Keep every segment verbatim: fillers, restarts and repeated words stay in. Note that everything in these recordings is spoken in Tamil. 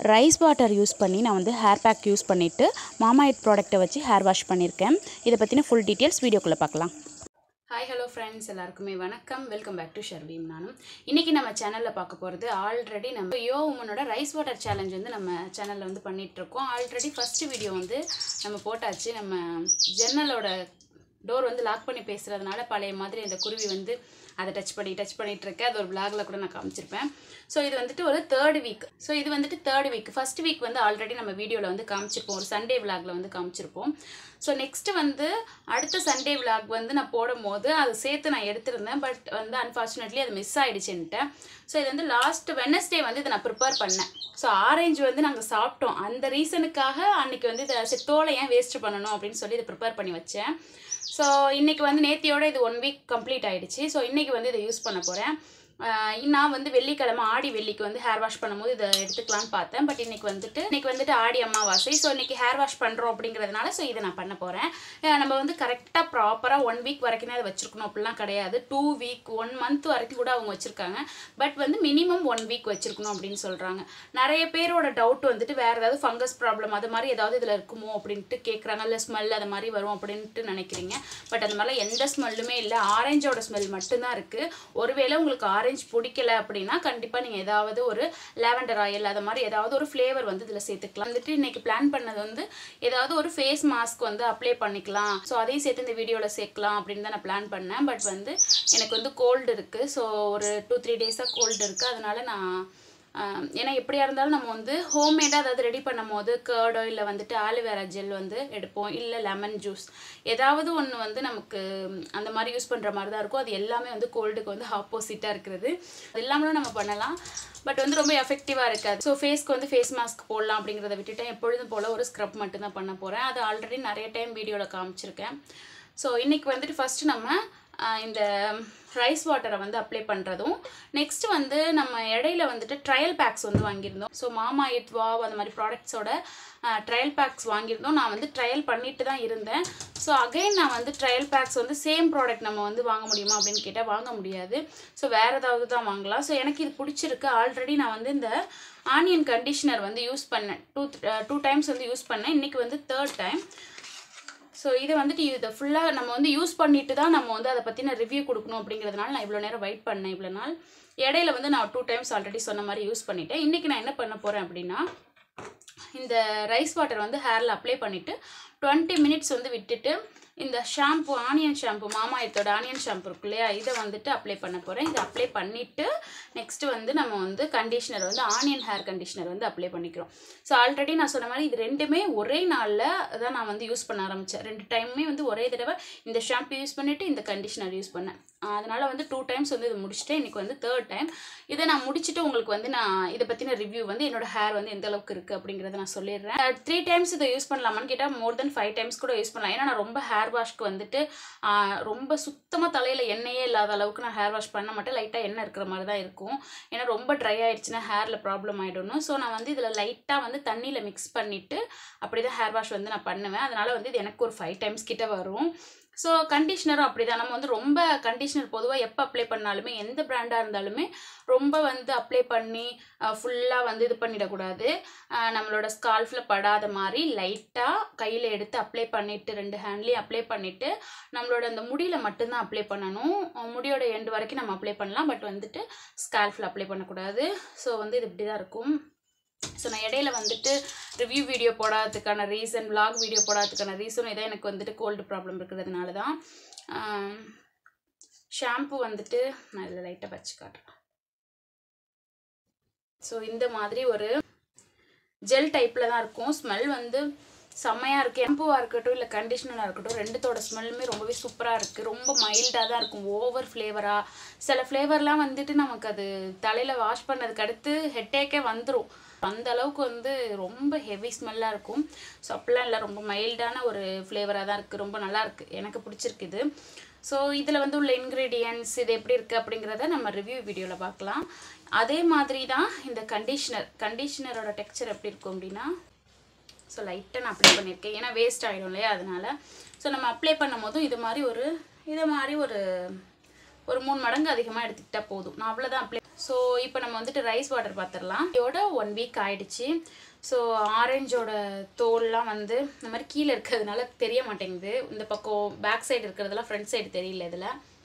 ரைஸ் வாட்டர் யூஸ் பண்ணி நான் வந்து ஹேர் பேக் யூஸ் பண்ணிவிட்டு மாமாஎர்த் ப்ராடக்ட்டை வச்சு ஹேர் வாஷ் பண்ணியிருக்கேன். இதை பற்றின ஃபுல் டீட்டெயில்ஸ் வீடியோக்குள்ளே பார்க்கலாம். ஹாய் ஹலோ ஃப்ரெண்ட்ஸ், எல்லாருக்குமே வணக்கம். Welcome back to Sharviyam. நானும் இன்றைக்கி நம்ம சேனலில் பார்க்க போகிறது ஆல்ரெடி நம்ம யோ உமனோட ரைஸ் வாட்டர் சேலஞ்ச் வந்து நம்ம சேனலில் வந்து பண்ணிகிட்ருக்கோம். ஆல்ரெடி ஃபஸ்ட்டு வீடியோ வந்து நம்ம போட்டாச்சு. நம்ம ஜன்னலோட டோர் வந்து லாக் பண்ணி பேசுகிறதுனால பழைய மாதிரி அந்த குருவி வந்து அதை டச் பண்ணி டச் பண்ணிகிட்டு இருக்கேன். அது ஒரு விளாகில் கூட நான் காமிச்சிருப்பேன். ஸோ இது வந்துட்டு ஒரு தேர்ட் வீக். ஸோ இது வந்துட்டு தேர்ட் வீக். ஃபர்ஸ்ட் வீக் வந்து ஆல்ரெடி நம்ம வீடியோவில் வந்து காமிச்சிருப்போம், ஒரு சண்டே விளாகில் வந்து காமிச்சிருப்போம். ஸோ நெக்ஸ்ட்டு வந்து அடுத்த சண்டே விளாக் வந்து நான் போடும் போது அது சேர்த்து நான் எடுத்திருந்தேன். பட் வந்து அன்ஃபார்ச்சுனேட்லி அது மிஸ் ஆகிடுச்சுன்ட்டேன். ஸோ இது வந்து லாஸ்ட் வெட்னஸ்டே வந்து இதை நான் ப்ரிப்பேர் பண்ணேன். ஸோ ஆரஞ்சு வந்து நாங்கள் சாப்பிட்டோம். அந்த ரீசனுக்காக அன்றைக்கி வந்து இதை தோலை ஏன் வேஸ்ட் பண்ணணும் அப்படின்னு சொல்லி இதை ப்ரிப்பேர் பண்ணி வச்சேன். ஸோ இன்றைக்கி வந்து நேத்தியோட இது ஒன் வீக் கம்ப்ளீட் ஆகிடுச்சு. ஸோ இன்றைக்கி வந்து இதை யூஸ் பண்ண போகிறேன். நான் வந்து வெள்ளிக்கிழமை ஆடி வெள்ளிக்கு வந்து ஹேர் வாஷ் பண்ணும்போது இதை எடுத்துக்கலான்னு பார்த்தேன். பட் இன்றைக்கி வந்துட்டு இன்றைக்கி வந்துட்டு ஆடி அமாவாசை. ஸோ இன்றைக்கி ஹேர் வாஷ் பண்ணுறோம் அப்படிங்கிறதுனால ஸோ இதை நான் பண்ண போகிறேன். நம்ம வந்து கரெக்டாக ப்ராப்பராக ஒன் வீக் வரைக்கும் அதை வச்சுருக்கணும் அப்படிலாம் கிடையாது. டூ வீக் ஒன் மந்த் வரைக்கும் கூட அவங்க வச்சுருக்காங்க. பட் வந்து மினிமம் ஒன் வீக் வச்சுருக்கணும் அப்படின்னு சொல்கிறாங்க. நிறைய பேரோட டவுட் வந்துட்டு வேறு ஏதாவது ஃபங்கஸ் ப்ராப்ளம் அது மாதிரி ஏதாவது இதில் இருக்குமோ அப்படின்ட்டு கேட்குறாங்க. இல்லை ஸ்மெல் அது மாதிரி வரும் அப்படின்ட்டு நினைக்கிறீங்க. பட் அந்த மாதிரிலாம் எந்த ஸ்மெல்லுமே இல்லை. ஆரஞ்சோட ஸ்மெல் மட்டும்தான் இருக்குது. ஒருவேளை உங்களுக்கு ஆரஞ்சு பிடிக்கல அப்படின்னா கண்டிப்பாக நீங்கள் ஏதாவது ஒரு லாவெண்டர் ஆயில் அது மாதிரி ஏதாவது ஒரு ஃப்ளேவர் வந்து இதில் சேர்த்துக்கலாம். வந்துட்டு இன்னைக்கு பிளான் பண்ணது வந்து ஏதாவது ஒரு ஃபேஸ் மாஸ்க் வந்து அப்ளை பண்ணிக்கலாம். ஸோ அதையும் சேர்த்து இந்த வீடியோவில் சேர்க்கலாம் அப்படின்னு தான் நான் பிளான் பண்ணேன். பட் வந்து எனக்கு வந்து கோல்டு இருக்குது. ஸோ ஒரு டூ த்ரீ டேஸாக கோல்டு இருக்குது. அதனால நான் ஏன்னா எப்படியா இருந்தாலும் நம்ம வந்து ஹோம்மேடாக அதாவது ரெடி பண்ணும் போது கர்டோ இல்லை வந்துட்டு ஆலிவேரா ஜெல் வந்து எடுப்போம், இல்லை லெமன் ஜூஸ் ஏதாவது ஒன்று வந்து நமக்கு அந்த மாதிரி யூஸ் பண்ணுற மாதிரி தான் இருக்கும். அது எல்லாமே வந்து கோல்டுக்கு வந்து ஆப்போசிட்டாக இருக்கிறது. அது எல்லாமே நம்ம பண்ணலாம். பட் வந்து ரொம்ப எஃபெக்டிவாக இருக்காது. ஸோ ஃபேஸ்க்கு வந்து ஃபேஸ் மாஸ்க் போடலாம் அப்படிங்கிறத விட்டுட்டேன். எப்பொழுதும் போல் ஒரு ஸ்க்ரப் மட்டும் தான் பண்ண போகிறேன். அது ஆல்ரெடி நிறைய டைம் வீடியோவில் காமிச்சிருக்கேன். ஸோ இன்றைக்கி வந்துட்டு ஃபஸ்ட்டு நம்ம இந்த ரைஸ் வாட்டரை வந்து அப்ளை பண்ணுறதும், நெக்ஸ்ட் வந்து நம்ம இடையில வந்துட்டு ட்ரையல் பேக்ஸ் வந்து வாங்கியிருந்தோம். ஸோ மாமாஎர்த் வாவ் அந்த மாதிரி ப்ராடக்ட்ஸோட ட்ரையல் பேக்ஸ் வாங்கியிருந்தோம். நான் வந்து ட்ரையல் பண்ணிட்டு தான் இருந்தேன். ஸோ அகைன் நான் வந்து ட்ரையல் பேக்ஸ் வந்து சேம் ப்ராடக்ட் நம்ம வந்து வாங்க முடியுமா அப்படின்னு கேட்டால் வாங்க முடியாது. ஸோ வேறு ஏதாவது தான் வாங்கலாம். ஸோ எனக்கு இது பிடிச்சிருக்கு. ஆல்ரெடி நான் வந்து இந்த ஆனியன் கண்டிஷ்னர் வந்து யூஸ் பண்ணேன். டூ டூ டைம்ஸ் வந்து யூஸ் பண்ணேன். இன்றைக்கி வந்து தேர்ட் டைம். ஸோ இதை வந்துட்டு இதை ஃபுல்லாக நம்ம வந்து யூஸ் பண்ணிட்டு தான் நம்ம வந்து அதை பற்றின ரிவ்யூ கொடுக்கணும் அப்படிங்கிறதுனால நான் இவ்வளோ நேரம் வெயிட் பண்ணேன். இவ்வளோ நாள் இடையில வந்து நான் டூ டைம்ஸ் ஆல்ரெடி சொன்ன மாதிரி யூஸ் பண்ணிட்டேன். இன்றைக்கி நான் என்ன பண்ண போகிறேன் அப்படின்னா இந்த ரைஸ் வாட்டர் வந்து ஹேரில் அப்ளை பண்ணிவிட்டு டுவெண்ட்டி மினிட்ஸ் வந்து விட்டுட்டு இந்த ஷாம்பு ஆனியன் ஷாம்பு மாமாஎர்த்தோட ஆனியன் ஷாம்பு இருக்கு இல்லையா, இதை வந்துட்டு அப்ளை பண்ண போகிறேன். இதை அப்ளை பண்ணிவிட்டு நெக்ஸ்ட்டு வந்து நம்ம வந்து கண்டிஷ்னர் வந்து ஆனியன் ஹேர் கண்டிஷ்னர் வந்து அப்ளை பண்ணிக்கிறோம். ஸோ ஆல்ரெடி நான் சொன்ன மாதிரி இது ரெண்டுமே ஒரே நாளில் தான் நான் வந்து யூஸ் பண்ண ஆரம்பித்தேன். ரெண்டு டைமுமே வந்து ஒரே தடவை இந்த ஷாம்பு யூஸ் பண்ணிவிட்டு இந்த கண்டிஷ்னர் யூஸ் பண்ணேன். அதனால் வந்து டூ டைம்ஸ் வந்து இது முடிச்சுட்டேன். இன்றைக்கி வந்து தேர்ட் டைம். இதை நான் முடிச்சுட்டு உங்களுக்கு வந்து நான் இதை பற்றின ரிவ்யூ வந்து என்னோடய ஹேர் வந்து எந்த அளவுக்கு இருக்குது அப்படிங்கிறத நான் சொல்லிடுறேன். த்ரீ டைம்ஸ் இதை யூஸ் பண்ணலாமான்னு கேட்டால் மோர் தென் ஃபைவ் டைம்ஸ் கூட யூஸ் பண்ணலாம். ஏன்னா நான் ரொம்ப ஹேர் வாஷ்க்கு வந்துட்டு ரொம்ப சுத்தமாக தலையில் எண்ணெயே இல்லாத அளவுக்கு நான் ஹேர் வாஷ் பண்ண மாட்டேன். லைட்டாக எண்ணெய் இருக்கிற மாதிரி தான் இருக்கும். ஏன்னா ரொம்ப ட்ரை ஆகிடுச்சுன்னா ஹேரில் ப்ராப்ளம் ஆகிடணும். ஸோ நான் வந்து இதில் லைட்டாக வந்து தண்ணியில் மிக்ஸ் பண்ணிவிட்டு அப்படி தான் ஹேர் வாஷ் வந்து நான் பண்ணுவேன். அதனால் வந்து இது எனக்கு ஒரு ஃபைவ் டைம்ஸ் கிட்ட வரும். ஸோ கண்டிஷ்னரும் அப்படி தான். நம்ம வந்து ரொம்ப கண்டிஷ்னர் பொதுவாக எப்போ அப்ளை பண்ணாலுமே எந்த பிராண்டாக இருந்தாலுமே ரொம்ப வந்து அப்ளை பண்ணி ஃபுல்லாக வந்து இது பண்ணிடக்கூடாது. நம்மளோட ஸ்கால்ஃபில் படாத மாதிரி லைட்டாக கையில் எடுத்து அப்ளை பண்ணிவிட்டு ரெண்டு ஹேண்ட்லேயும் அப்ளை பண்ணிவிட்டு நம்மளோட அந்த முடியில் மட்டும்தான் அப்ளை பண்ணணும். முடியோட எண்டு வரைக்கும் நம்ம அப்ளை பண்ணலாம். பட் வந்துட்டு ஸ்கால்ஃபில் அப்ளை பண்ணக்கூடாது. ஸோ வந்து இது இப்படி தான் இருக்கும். ஸோ நான் இடையில வந்துட்டு ரிவ்யூ வீடியோ போடாததுக்கான ரீசன், விளாக் வீடியோ போடாததுக்கான ரீசனும் இதான். எனக்கு வந்துட்டு கோல்டு ப்ராப்ளம் இருக்கிறதுனால தான். ஷாம்பு வந்துட்டு நான் இதில் லைட்டாக வச்சு காட்டுறேன். ஸோ இந்த மாதிரி ஒரு ஜெல் டைப்பில் தான் இருக்கும். ஸ்மெல் வந்து செம்மையாக இருக்குது. ஷாம்புவாக இருக்கட்டும் இல்லை கண்டிஷ்னராக இருக்கட்டும், ரெண்டுத்தோட ஸ்மெல்லுமே ரொம்பவே சூப்பராக இருக்குது. ரொம்ப மைல்டாக தான் இருக்கும். ஓவர் ஃப்ளேவராக சில ஃப்ளேவர்லாம் வந்துட்டு நமக்கு அது தலையில் வாஷ் பண்ணதுக்கு அடுத்து ஹெட்டேக்கே வந்துடும். அந்த அளவுக்கு வந்து ரொம்ப ஹெவி ஸ்மெல்லாக இருக்கும். ஸோ அப்படிலாம் இல்லை, ரொம்ப மைல்டான ஒரு ஃப்ளேவராக தான் இருக்குது. ரொம்ப நல்லாயிருக்கு, எனக்கு பிடிச்சிருக்கு இது. ஸோ இதில் வந்து உள்ள இன்க்ரீடியன்ட்ஸ் இது எப்படி இருக்குது அப்படிங்கிறத நம்ம ரிவ்யூ வீடியோவில் பார்க்கலாம். அதே மாதிரி தான் இந்த கண்டிஷ்னர் கண்டிஷ்னரோட டெக்ஸ்சர் எப்படி இருக்கும் அப்படின்னா, ஸோ லைட்டாக நான் அப்ளை பண்ணியிருக்கேன். ஏன்னா வேஸ்ட் ஆகிடும் இல்லையா, அதனால். ஸோ நம்ம அப்ளை பண்ணும் போதும் இது மாதிரி ஒரு இது மாதிரி ஒரு ஒரு மூணு மடங்கு அதிகமாக எடுத்துக்கிட்டால் போதும். நான் அவ்வளோதான் அப்ளை ஸோ இப்போ நம்ம வந்துட்டு ரைஸ் வாட்டர் பார்த்துடலாம். இதோட ஒன் வீக் ஆயிடுச்சு. ஸோ ஆரஞ்சோட தோல்லாம் வந்து இந்த மாதிரி கீழே இருக்கிறதுனால தெரிய மாட்டேங்குது. இந்த பக்கம் பேக் சைடு இருக்கிறதுலாம் ஃப்ரண்ட் சைடு தெரியல. இதில்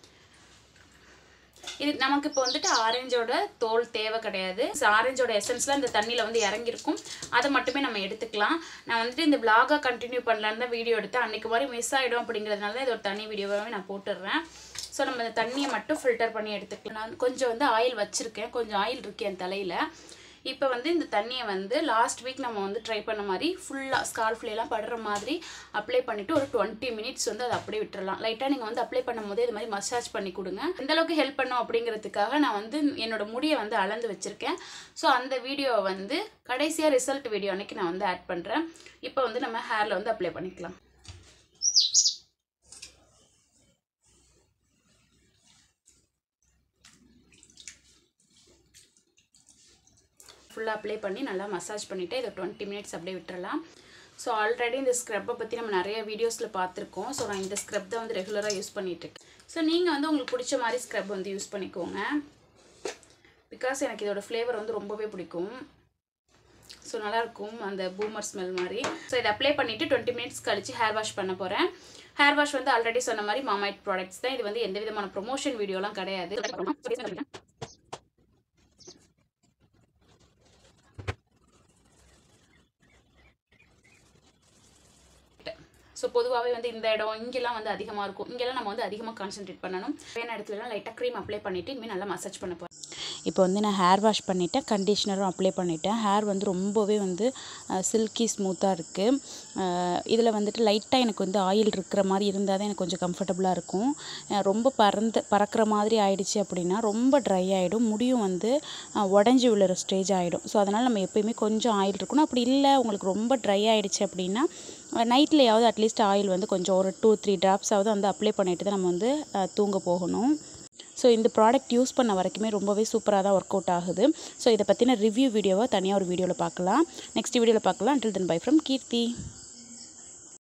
இது நமக்கு இப்போ வந்துட்டு ஆரஞ்சோட தோல் தேவை கிடையாது. ஸோ ஆரஞ்சோட எசன்ஸ்லாம் இந்த தண்ணியில் வந்து இறங்கியிருக்கும். அதை மட்டுமே நம்ம எடுத்துக்கலாம். நான் வந்துட்டு இந்த விளாகாக கண்டினியூ பண்ணலான்னு தான் வீடியோ எடுத்தேன். அன்றைக்கு மாதிரி மிஸ் ஆகிடும் அப்படிங்கிறதுனால தான் இது ஒரு தனி வீடியோவாகவே நான் போட்டுடுறேன். ஸோ நம்ம இந்த தண்ணியை மட்டும் ஃபில்டர் பண்ணி எடுத்துக்கலாம். நான் கொஞ்சம் வந்து ஆயில் வச்சுருக்கேன், கொஞ்சம் ஆயில் இருக்குது என் தலையில். இப்போ வந்து இந்த தண்ணியை வந்து லாஸ்ட் வீக் நம்ம வந்து ட்ரை பண்ண மாதிரி ஃபுல்லாக ஸ்கார்ஃப்லாம் படுற மாதிரி அப்ளை பண்ணிவிட்டு ஒரு டுவெண்ட்டி மினிட்ஸ் வந்து அதை அப்படியே விட்டுறலாம். லைட்டாக நீங்கள் வந்து அப்ளை பண்ணும் போதே இது மாதிரி மசாஜ் பண்ணி கொடுங்க. எந்தளவுக்கு ஹெல்ப் பண்ணும் அப்படிங்கிறதுக்காக நான் வந்து என்னோடய முடியை வந்து அளந்து வச்சுருக்கேன். ஸோ அந்த வீடியோவை வந்து கடைசியாக ரிசல்ட் வீடியோ அன்றைக்கி நான் வந்து ஆட் பண்ணுறேன். இப்போ வந்து நம்ம ஹேரில் வந்து அப்ளை பண்ணிக்கலாம். ஃபுல்லாக அப்ளை பண்ணி நல்லா மசாஜ் பண்ணிவிட்டு இதை டுவெண்ட்டி மினிட்ஸ் அப்படியே விட்டுறலாம். ஸோ ஆல்ரெடி இந்த ஸ்க்ரப்பை பற்றி நம்ம நிறைய வீடியோஸில் பார்த்துருக்கோம். ஸோ நான் இந்த ஸ்க்ரப் தான் வந்து ரெகுலராக யூஸ் பண்ணிகிட்ருக்கேன். ஸோ நீங்கள் வந்து உங்களுக்கு பிடிச்ச மாதிரி ஸ்க்ரப் வந்து யூஸ் பண்ணிக்கோங்க. பிகாஸ் எனக்கு இதோட ஃப்ளேவர் வந்து ரொம்பவே பிடிக்கும். ஸோ நல்லாயிருக்கும் அந்த பூமர் ஸ்மெல் மாதிரி. ஸோ இதை அப்ளை பண்ணிவிட்டு டுவெண்ட்டி மினிட்ஸ் கழிச்சு ஹேர் வாஷ் பண்ண போகிறேன். ஹேர் வாஷ் வந்து ஆல்ரெடி சொன்ன மாதிரி மாமாஎர்த் ப்ராடக்ட்ஸ் தான். இது வந்து எந்த விதமான ப்ரொமோஷன் வீடியோலாம் கிடையாது. ஸோ பொதுவாகவே வந்து இந்த இடம் இங்கெல்லாம் வந்து அதிகமாக இருக்கும். இங்கெல்லாம் நம்ம வந்து அதிகமாக கான்சென்ட்ரேட் பண்ணணும். வேணா இடத்துலலாம் லைட்டாக க்ரீம் அப்ளை பண்ணிவிட்டு இனிமேல் நல்லா மசாஜ் பண்ண போகிறேன். இப்போ வந்து நான் ஹேர் வாஷ் பண்ணிவிட்டேன், கண்டிஷ்னரும் அப்ளை பண்ணிவிட்டேன். ஹேர் வந்து ரொம்பவே வந்து சில்கி ஸ்மூத்தாக இருக்குது. இதில் வந்துட்டு லைட்டாக எனக்கு வந்து ஆயில் இருக்கிற மாதிரி இருந்தால் தான் எனக்கு கொஞ்சம் கம்ஃபர்டபுளாக இருக்கும். ரொம்ப பறந்து பறக்கிற மாதிரி ஆயிடுச்சு அப்படின்னா ரொம்ப ட்ரை ஆகிடும், முடியும் வந்து உடஞ்சி விழுற ஸ்டேஜ் ஆகிடும். ஸோ அதனால் நம்ம எப்போயுமே கொஞ்சம் ஆயில் இருக்கணும். அப்படி இல்லை உங்களுக்கு ரொம்ப ட்ரை ஆகிடுச்சு அப்படின்னா நைட்லையாவது அட்லீஸ்ட் ஆயில் வந்து கொஞ்சம் ஒரு டூ த்ரீ ட்ராப்ஸாவது வந்து அப்ளை பண்ணிவிட்டு தான் நம்ம வந்து தூங்க போகணும். ஸோ இந்த ப்ராடக்ட் யூஸ் பண்ண வரைக்குமே ரொம்பவே சூப்பராக தான் ஒர்க் அவுட் ஆகுது. ஸோ இதை பற்றின ரிவ்யூ வீடியோவை தனியாக ஒரு வீடியோவில் பார்க்கலாம். நெக்ஸ்ட் வீடியோவில் பார்க்கலாம். Until then bye from Keerthi.